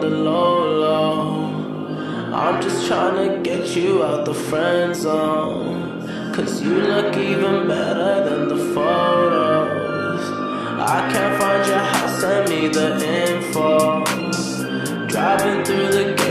the low. I'm just trying to get you out the friend zone, 'cause you look even better than the photos. I can't find your house, send me the info. Driving through the